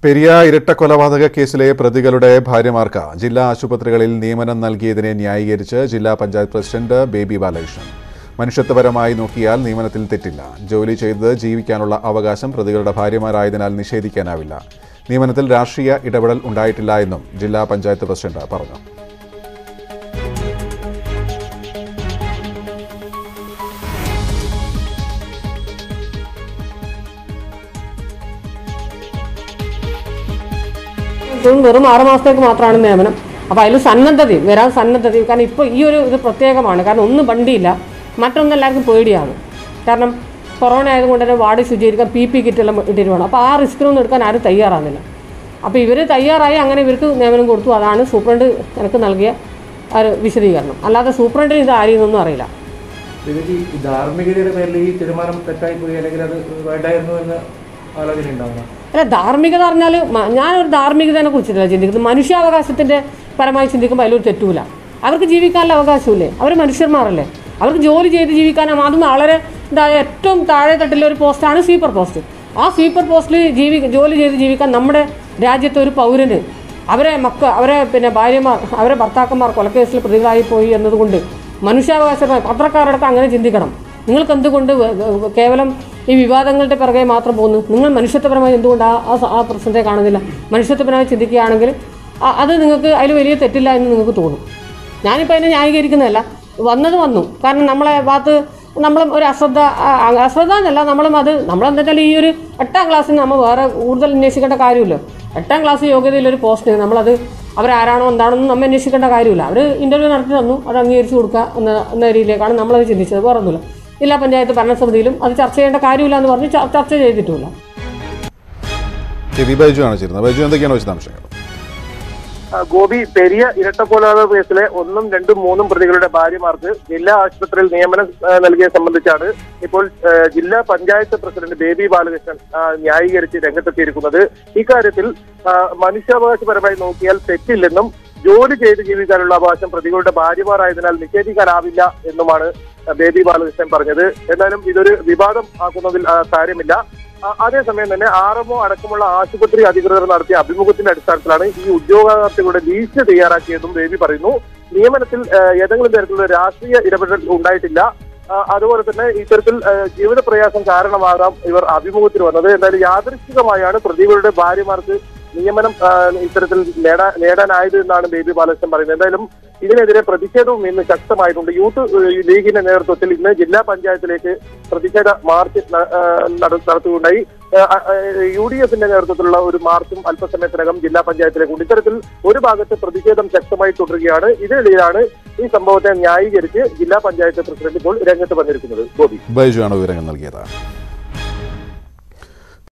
പെരിയ ഇരട്ടക്കൊലപാതക കേസിലെ പ്രതികളുടെ ഭാര്യമാർക്ക് ജില്ലാ ആശുപത്രികളിൽ നിയമനം നൽകിയതിനെ ന്യായീകരിച്ച് ജില്ലാ പഞ്ചായത്ത് പ്രസിഡന്റ് ബേബി ബാലകൃഷ്ണൻ. മനുഷ്യത്വപരമായി നോക്കിയാൽ നിയമനത്തിൽ തെറ്റില്ല. ജോലി ചെയ്ത് ജീവിക്കാനുള്ള അവകാശം പ്രതികളുടെ ഭാര്യമാരായതിനാൽ നിഷേധിക്കാനാവില്ല. നിയമനത്തിൽ രാഷ്ട്രീയ ഇടപെടൽ ഉണ്ടായിട്ടില്ല എന്നും ജില്ലാ പഞ്ചായത്ത് പ്രസിഡന്റ് പറഞ്ഞു. വെറും 6 മാസത്തേക്ക് മാത്രമാണ് നിയമനം. അപ്പോൾ അതിൽ സന്നദ്ധതയും വരാൻ സന്നദ്ധതയും. കാരണം ഇപ്പോൾ ഈ ഒരു ഇത് പ്രത്യേകമാണ്. കാരണം ഒന്നും വണ്ടിയില്ല, മറ്റൊന്നും എല്ലാവർക്കും പേടിയാണ്. കാരണം കൊറോണ ആയതുകൊണ്ട് തന്നെ വാർഡ് ശുചീകരിക്കാൻ PP കിറ്റെല്ലാം ഇട്ടിട്ട് വേണം. അപ്പോൾ ആ റിസ്ക്കിനൊന്നും എടുക്കാൻ ആരും തയ്യാറാകുന്നില്ല. അപ്പോൾ ഇവർ തയ്യാറായി, അങ്ങനെ ഇവർക്ക് നിയമനം കൊടുത്തു. അതാണ് സൂപ്രണ്ട് എനിക്ക് നൽകിയ ഒരു വിശദീകരണം. അല്ലാതെ സൂപ്രണ്ടിന് ഇത് ആരെയൊന്നും അറിയില്ല. ധാർമ്മികതയുടെ പേരിൽ ഈ തീരുമാനം തെറ്റായി പോയി, അല്ലെങ്കിൽ അത് വേണ്ടായിരുന്നു എന്ന ആലോചന ഉണ്ടാവുക. അല്ല, ധാർമ്മികത പറഞ്ഞാൽ ഞാനൊരു ധാർമ്മികതയെ കുറിച്ചിട്ടല്ല ചിന്തിക്കുന്നത്. മനുഷ്യാവകാശത്തിൻ്റെ പരമായി ചിന്തിക്കുമ്പോൾ അതിലൊരു തെറ്റൂല. അവർക്ക് ജീവിക്കാനുള്ള അവകാശമില്ലേ? അവർ മനുഷ്യന്മാരല്ലേ? അവർക്ക് ജോലി ചെയ്ത് ജീവിക്കാനും അതും വളരെ ഏറ്റവും താഴെ തട്ടിലെ ഒരു പോസ്റ്റാണ് സ്വീപ്പർ പോസ്റ്റ്. ആ സ്വീപ്പർ പോസ്റ്റിൽ ജോലി ചെയ്ത് ജീവിക്കാൻ നമ്മുടെ രാജ്യത്തെ ഒരു പൗരന് അവരെ ഭാര്യമാർ, അവരെ ഭർത്താക്കന്മാർ കൊലക്കേസിൽ പ്രതികളായി പോയി എന്നതുകൊണ്ട് മനുഷ്യാവകാശമായി പത്രക്കാരടക്കം അങ്ങനെ ചിന്തിക്കണം. നിങ്ങൾക്ക് എന്തുകൊണ്ട് കേവലം ഈ വിവാദങ്ങളുടെ പിറകെ മാത്രം പോകുന്നു? നിങ്ങൾ മനുഷ്യത്വപരമായി എന്തുകൊണ്ട് ആ പ്രശ്നത്തെ കാണുന്നില്ല? മനുഷ്യത്വപരമായി ചിന്തിക്കുകയാണെങ്കിൽ അത് നിങ്ങൾക്ക് അതിൽ വലിയ തെറ്റില്ല എന്ന് നിങ്ങൾക്ക് തോന്നും. ഞാനിപ്പോൾ അതിനെ ന്യായീകരിക്കുന്നതല്ല. വന്നു. കാരണം നമ്മളെ ഭാഗത്ത് നമ്മളും ഒരു അശ്രദ്ധ എന്നല്ല, നമ്മളെന്താ വെച്ചാൽ ഈ ഒരു 8ാം ക്ലാസ്സിന് നമ്മൾ വേറെ കൂടുതൽ അന്വേഷിക്കേണ്ട കാര്യമില്ല. 8ാം ക്ലാസ് യോഗ്യതയിലൊരു പോസ്റ്റ് നമ്മളത് അവരാരാണോ എന്താണെന്ന് നമ്മൾ അന്വേഷിക്കേണ്ട കാര്യമില്ല. അവർ ഇൻ്റർവ്യൂ നടത്തി തന്നു, അത് അംഗീകരിച്ച് കൊടുക്കുക എന്ന രീതിയിലേക്കാണ് നമ്മളത് ചിന്തിച്ചത്. വേറെ ഒന്നുമില്ല. ജില്ലാ പഞ്ചായത്ത് ഭരണസമിതിയിലും അത് ചർച്ച ചെയ്യേണ്ട കാര്യമില്ല എന്ന് പറഞ്ഞ് ചർച്ച ചെയ്തിട്ടുമില്ല. ഗോപി, പെരിയ ഇരട്ടക്കൊലപാതക കേസിലെ 1ഉം 2ഉം 3ഉം പ്രതികളുടെ ഭാര്യമാർക്ക് ജില്ലാ ആശുപത്രിയിൽ നിയമനം നൽകിയ സംബന്ധിച്ചാണ് ഇപ്പോൾ ജില്ലാ പഞ്ചായത്ത് പ്രസിഡന്റ് ബേബി ബാലകൃഷ്ണൻ ന്യായീകരിച്ച് രംഗത്തെത്തിയിരിക്കുന്നത്. ഇക്കാര്യത്തിൽ മനുഷ്യാവകാശപരമായി നോക്കിയാൽ തെറ്റില്ലെന്നും ജോലി ചെയ്ത് ജീവിക്കാനുള്ള അവകാശം പ്രതികളുടെ ഭാര്യമാരായതിനാൽ നിഷേധിക്കാനാവില്ല എന്നുമാണ് ബേബി ബാലകൃഷ്ണൻ പറഞ്ഞത്. എന്നാലും ഇതൊരു വിവാദം ആക്കുന്നതിൽ കാര്യമില്ല. അതേസമയം തന്നെ RMO അടക്കമുള്ള ആശുപത്രി അധികൃതർ നടത്തിയ അഭിമുഖത്തിന്റെ അടിസ്ഥാനത്തിലാണ് ഈ ഉദ്യോഗാർത്ഥികളുടെ ലിസ്റ്റ് തയ്യാറാക്കിയതും ബേബി പറയുന്നു. നിയമനത്തിൽ ഏതെങ്കിലും തരത്തിലുള്ള രാഷ്ട്രീയ ഇടപെടൽ ഉണ്ടായിട്ടില്ല. അതുപോലെ തന്നെ ഇത്തരത്തിൽ ജീവിത പ്രയാസം കാരണമാകാം ഇവർ അഭിമുഖത്തിൽ വന്നത്. എന്തായാലും യാദൃശ്ചികമായാണ് പ്രതികളുടെ ഭാര്യമാർക്ക് നിയമനം ഇത്തരത്തിൽ നേടാനായത് എന്നാണ് ബേബി ബാലകൃഷ്ണൻ പറയുന്നത്. എന്തായാലും ഇതിനെതിരെ പ്രതിഷേധവും ഇന്ന് ശക്തമായിട്ടുണ്ട്. യൂത്ത് ലീഗിന്റെ നേതൃത്വത്തിൽ ഇന്ന് ജില്ലാ പഞ്ചായത്തിലേക്ക് പ്രതിഷേധ മാർച്ച് നടത്തുകയുണ്ടായി. UDFന്റെ നേതൃത്വത്തിലുള്ള ഒരു മാർച്ചും അല്പസമയത്തിനകം ജില്ലാ പഞ്ചായത്തിലേക്കുണ്ട്. ഇത്തരത്തിൽ ഒരു ഭാഗത്ത് പ്രതിഷേധം ശക്തമായി തുടരുകയാണ്. ഇതിനിടയിലാണ് ഈ സംഭവത്തെ ന്യായീകരിച്ച് ജില്ലാ പഞ്ചായത്ത് പ്രസിഡന്റ് ഇപ്പോൾ രംഗത്ത് വന്നിരിക്കുന്നത്. ഗോപി, ബൈജു ആണ് വിവരങ്ങൾ നൽകിയത്.